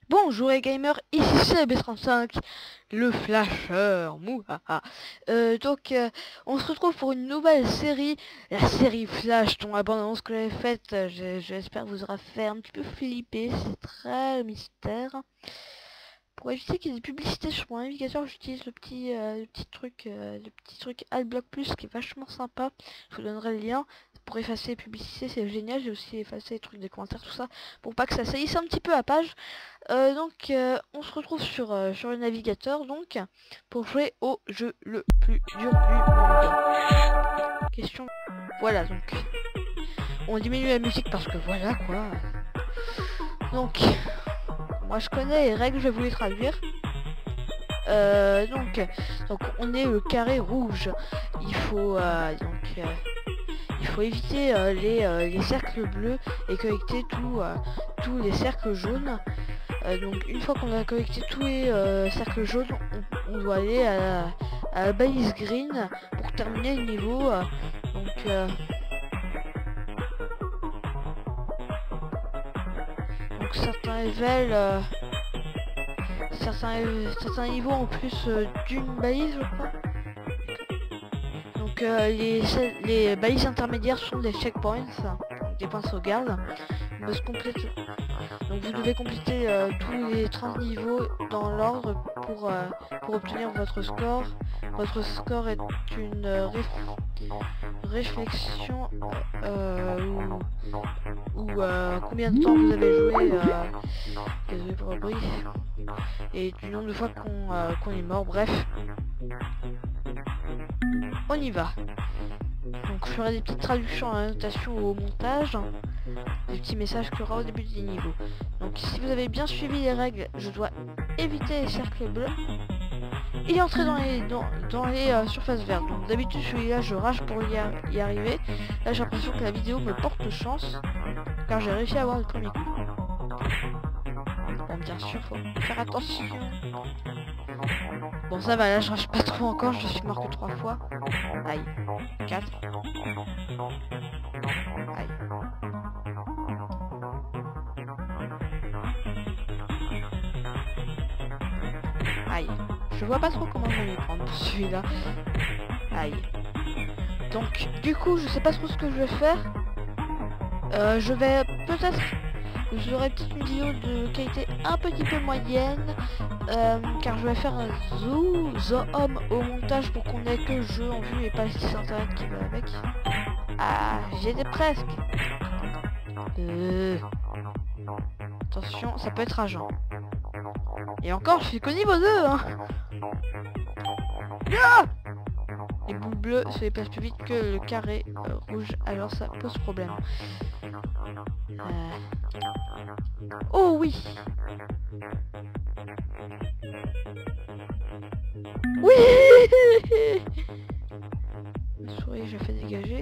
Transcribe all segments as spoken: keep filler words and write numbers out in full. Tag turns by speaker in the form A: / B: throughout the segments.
A: Bonjour les gamers, ici c'est B trente-cinq, le flasheur, mouhaha. Euh, donc euh, on se retrouve pour une nouvelle série, la série Flash, dont la bande-annonce que j'avais faite, euh, je- j'espère vous aura fait un petit peu flipper, c'est très mystère. Pour éviter qu'il y ait des publicités sur mon navigateur, j'utilise le petit euh, le petit truc, euh, le petit truc AdBlock Plus qui est vachement sympa, je vous donnerai le lien. Pour effacer les publicités, c'est génial, j'ai aussi effacé les trucs des commentaires, tout ça, pour pas que ça salisse un petit peu la page. Euh, donc euh, on se retrouve sur, euh, sur le navigateur donc pour jouer au jeu le plus dur du monde. Question. Voilà, donc on diminue la musique parce que voilà quoi. Donc moi je connais les règles, je vais vous les traduire. Euh, donc, donc on est le carré rouge. Il faut euh, donc euh, il faut éviter euh, les, euh, les cercles bleus et collecter tout, euh, tous les cercles jaunes. Euh, donc une fois qu'on a collecté tous les euh, cercles jaunes, on, on doit aller à la, à la balise green pour terminer le niveau. Euh, donc euh, donc certains levels, euh, certains, certains niveaux en plus euh, d'une balise, je crois. Donc euh, les, les balises intermédiaires sont des checkpoints, donc des points de sauvegarde. On se complète. Donc vous devez compléter euh, tous les trente niveaux dans l'ordre pour, euh, pour obtenir votre score. Votre score est une euh, réf réflexion euh, ou, ou euh, combien de temps vous avez joué, euh, désolé pour le bruit, et du nombre de fois qu'on euh, qu'on est mort, bref. On y va. Donc je ferai des petites traductions à la notation ou au montage, des petits messages qu'il y aura au début des niveaux. Donc si vous avez bien suivi les règles, je dois éviter les cercles bleus et entrer dans les, dans, dans les euh, surfaces vertes. Donc d'habitude celui-là je rage pour y, a, y arriver. Là j'ai l'impression que la vidéo me porte chance, car j'ai réussi à avoir le premier coup. Bon bien sûr faut faire attention. Bon ça va, là je rage pas trop encore, je suis mort que trois fois. Aïe. quatre. Aïe. Aïe. Je vois pas trop comment je vais les prendre pour celui-là. Aïe. Donc du coup je sais pas trop ce que je vais faire. Euh, je vais peut-être... Vous aurez peut-être une vidéo de qualité un petit peu moyenne. Euh, car je vais faire un zoom, zoom au montage pour qu'on ait que le jeu en vue et pas le site internet qui va avec. Ah, j'étais presque. Euh... Attention, ça peut être agent. Et encore, je suis qu'au niveau deux, hein. Ah, les boules bleues se déplacent plus vite que le carré euh, rouge, alors ça pose problème. Euh... Oh oui. Oui. La souris, je fais dégager.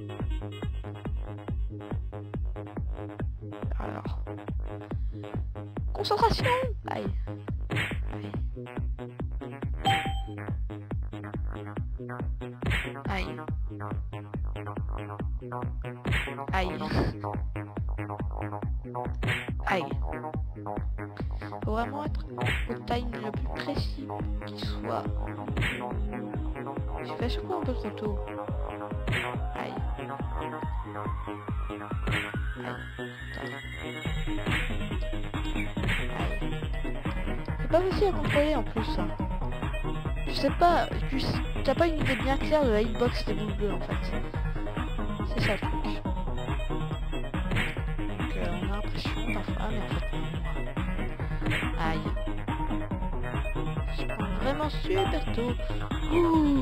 A: Alors. Concentration. Aïe. Aïe. Aïe. Aïe. Aïe. Faut vraiment être au time le plus précis qui soit. J'ai fait ce coup un peu trop tôt. Aïe. Aïe. C'est pas facile à contrôler en plus ça. Je sais pas, tu t'as pas une idée bien claire de la hitbox des boules bleues en fait. C'est ça le truc. Donc euh, on a l'impression parfois, mais en fait non. Aïe. Je prends vraiment super tôt. Ouh.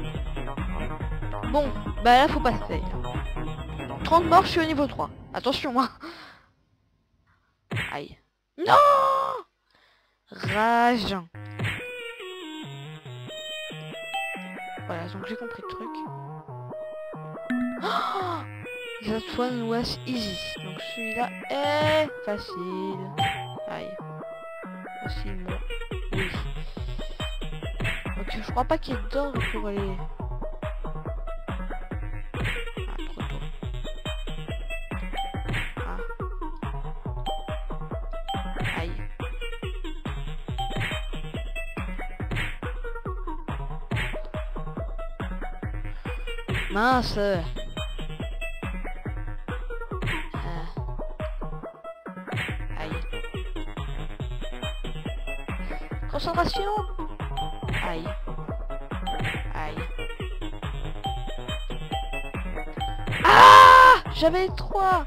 A: Bon, bah là faut pas se faire. trente morts, je suis au niveau trois. Attention hein. Aïe. Non. Rage. Voilà, donc j'ai compris le truc. Oh, that one was easy. Donc celui-là est facile. Aïe. Facile, bon. Oui. Donc je crois pas qu'il y ait d'ordre pour aller... Ah, trop tôt. Ah. Aïe. Mince. Euh. Aïe. Concentration. Aïe. Aïe. Ah! J'avais trois.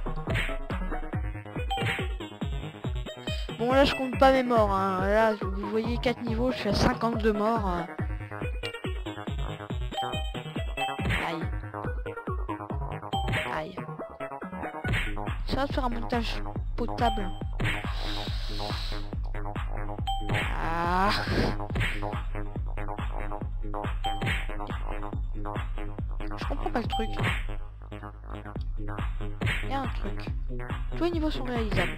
A: Bon là je compte pas mes morts, hein. Là vous voyez quatre niveaux, je suis à cinquante-deux morts. Hein. Aïe. Aïe. Ça va faire un montage potable. Ah. Je comprends pas le truc. Il y a un truc. Tous les niveaux sont réalisables.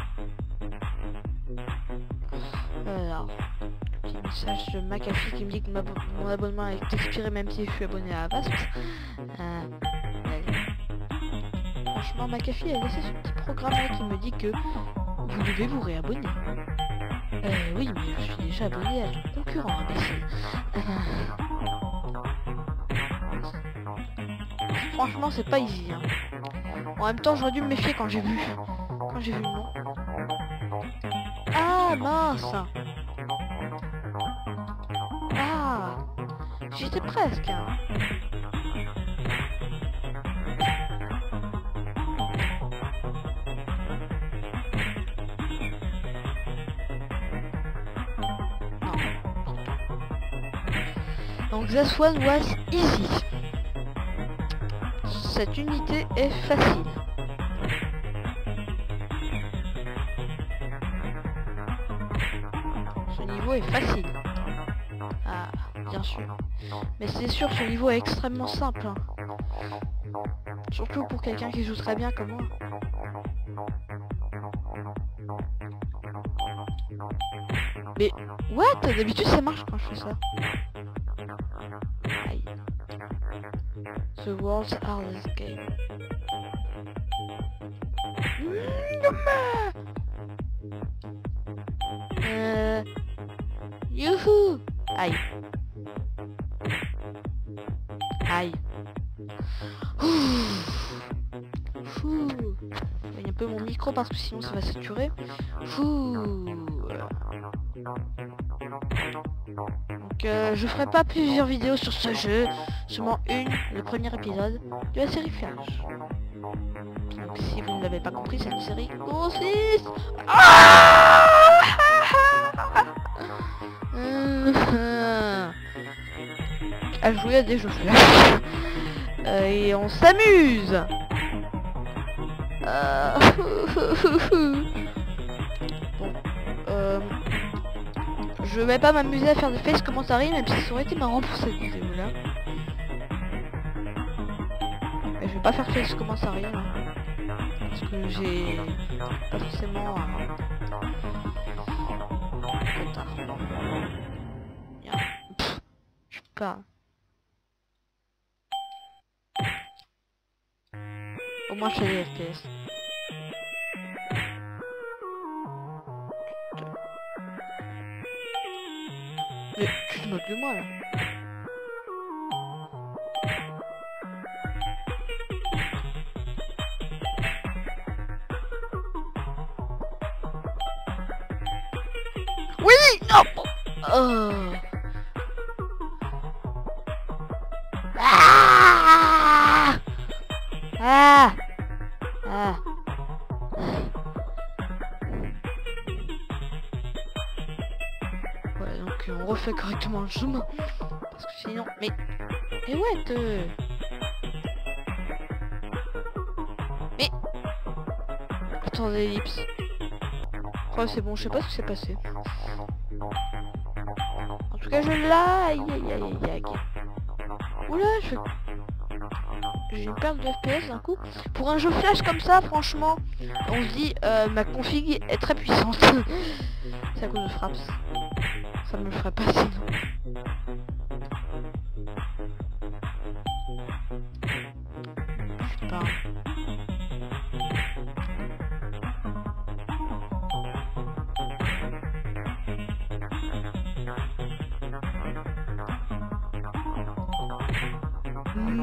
A: Alors, petit message de McAfee qui me dit que ma, mon abonnement est expiré même si je suis abonné à Avast. Euh, franchement, McAfee a laissé ce petit programme là qui me dit que vous devez vous réabonner. Euh, oui, mais je suis déjà abonné à ton concurrent, imbécile. Euh... Franchement, c'est pas easy. Hein. En même temps, j'aurais dû me méfier quand j'ai vu, quand j'ai vu le nom. Ah mince. Ah, j'étais presque. Hein. Non. Donc this one was easy. Cette unité est facile. Ce niveau est facile. Ah, bien sûr. Mais c'est sûr, ce niveau est extrêmement simple. Hein. Surtout pour quelqu'un qui joue très bien comme moi. Mais, what? D'habitude ça marche quand je fais ça. Aïe. The world's hardest game. Euh... Youhou! Aïe. Aïe. Fou. Je gagne un peu mon micro parce que sinon ça va saturer. Fou. Donc euh, je ferai pas plusieurs vidéos sur ce jeu, seulement une, le premier épisode de la série Flash. Donc si vous ne l'avez pas compris, c'est une série consiste à jouer à des jeux Flash. Euh, et on s'amuse. Euh... bon, euh... je vais pas m'amuser à faire des face commentaries, même si ça aurait été marrant pour cette vidéo là. Mais je vais pas faire face commentaries là, parce que j'ai pas forcément un retard. Je sais pas. Au moins je fais des F P S. Mais tu te moques de moi là. Oui, non. Oh. Ah. Ah. Ah. Ouais, donc on refait correctement le zoom. Parce que sinon... Mais... Mais ouais, te... Mais... Attends, l'ellipse. Oh, c'est bon, je sais pas ce qui s'est passé. En tout cas, je l'ai... Aïe, aïe, aïe, aïe, aïe. Oula, je... J'ai une perte de F P S d'un coup. Pour un jeu Flash comme ça, franchement, on se dit, euh, ma config est très puissante. C'est à cause de Fraps. Ça me le ferait pas sinon. Je sais pas.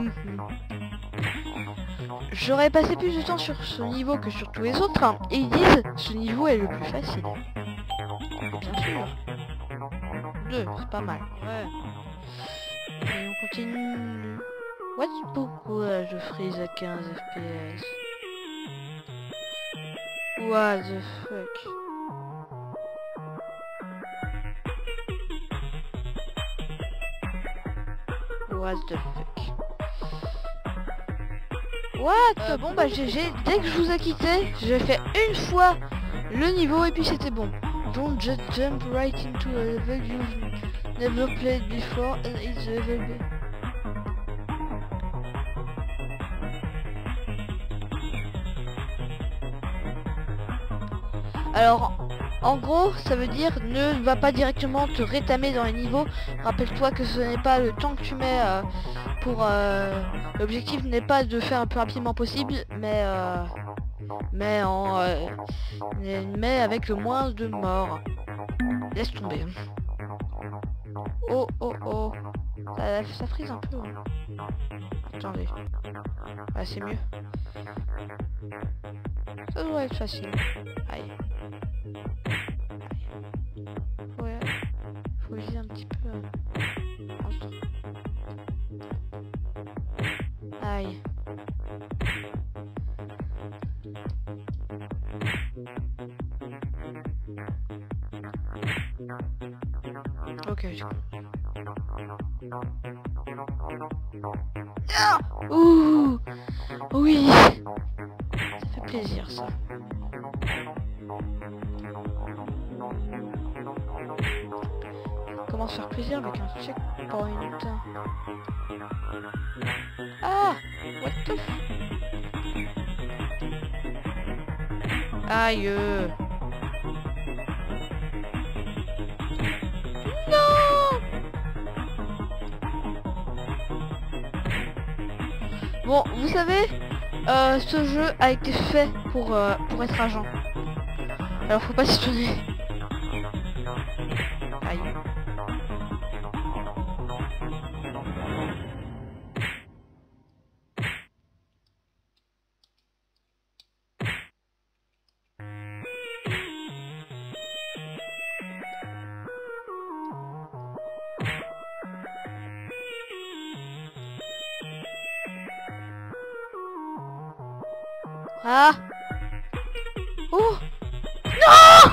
A: hum, hum. J'aurais passé plus de temps sur ce niveau que sur tous les autres, hein. Et ils disent ce niveau est le plus facile. Et bien sûr. Deux, c'est pas mal. Ouais. Et on continue. What? Pourquoi je freeze à quinze F P S? What the fuck? What the fuck? What? Euh, bon bah G G, dès que je vous ai quitté, j'ai fait une fois le niveau et puis c'était bon. Don't just jump right into a level you've never played before and it's a level B. Alors, en gros, ça veut dire ne va pas directement te rétamer dans les niveaux. Rappelle-toi que ce n'est pas le temps que tu mets euh, pour... Euh, l'objectif n'est pas de faire le plus rapidement possible, mais... Euh, mais en... Euh, mais avec le moins de morts. Laisse tomber. Oh, oh, oh. Ça, ça frise un peu. Hein. Attendez. Ah, c'est mieux. Ça devrait être facile. Aïe. Ouais. Faut viser un petit peu. Entre. Aïe. Ok, j'ai compris. Ah ouh oui. Ça fait plaisir ça. Comment se faire plaisir avec un checkpoint? Ah, what the f... Aïe. Non. Bon, vous savez, euh, ce jeu a été fait pour, euh, pour être agent. Alors faut pas s'étonner. Aïe. Ah. Oh. Non.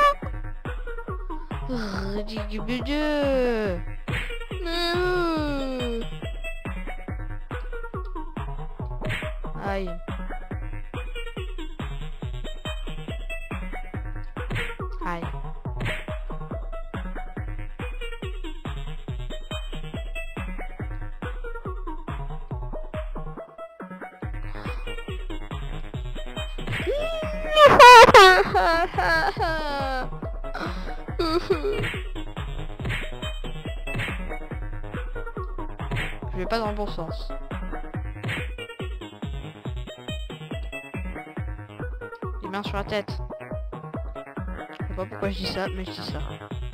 A: Dieu. Mais euh... Aïe. Aïe. Je vais pas dans le bon sens. Les mains sur la tête. Je sais pas pourquoi je dis ça, mais je dis ça.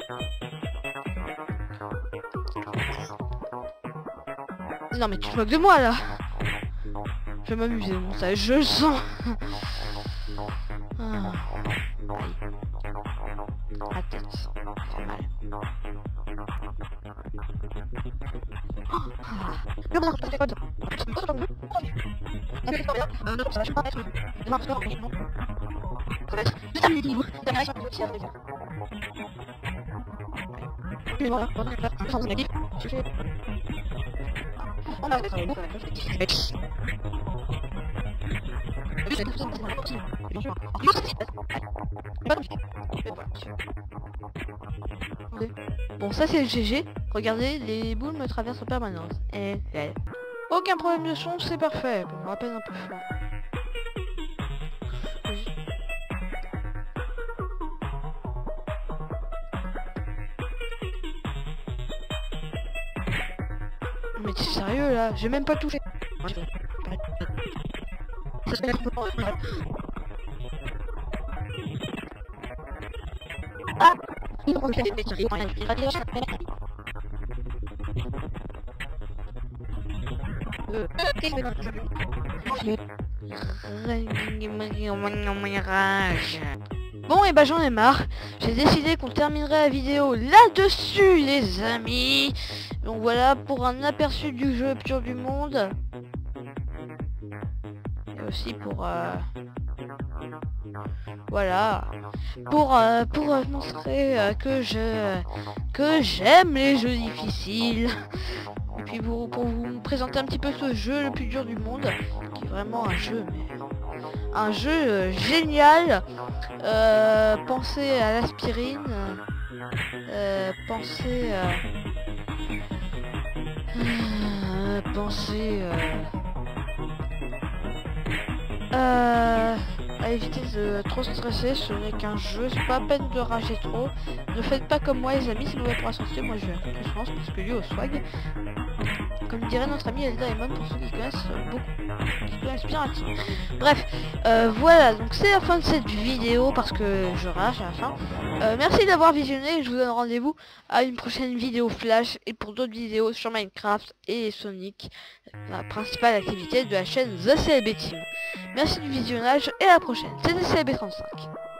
A: Non mais tu te moques de moi là. Je vais m'amuser au montage, je le sens. Ah. Aïe. La tête. C'est mal. Bon, ça c'est le G G. Regardez, les boules me traversent en permanence. Et et. Aucun problème de son, c'est parfait. Bon, on rappelle un peu fort. Mais t'es sérieux là? J'ai même pas touché. Ah. Bon et bah j'en ai marre. J'ai décidé qu'on terminerait la vidéo là-dessus les amis. Donc voilà pour un aperçu du jeu Pur du Monde. Et aussi pour euh, voilà pour euh, pour euh, montrer euh, que je que j'aime les jeux difficiles. Et puis pour, pour vous présenter un petit peu ce jeu le plus dur du monde, qui est vraiment un jeu mais un jeu euh, génial. Euh, pensez à l'aspirine, euh, pensez euh, euh, pensez euh, euh, à éviter de trop stresser. Ce n'est qu'un jeu, c'est pas à peine de rager trop. Ne faites pas comme moi les amis, c'est mauvais pour la santé. Moi je vais à contre sens parce que lui au swag, comme dirait notre ami Elda Emon pour ceux qui connaissent beaucoup, qui connaissent bien la team. Bref, euh, voilà, donc c'est la fin de cette vidéo parce que je rage à la fin. Euh, merci d'avoir visionné, je vous donne rendez-vous à une prochaine vidéo flash et pour d'autres vidéos sur Minecraft et Sonic, la principale activité de la chaîne The C L B Team. Merci du visionnage et à la prochaine, c'était C L B trente-cinq.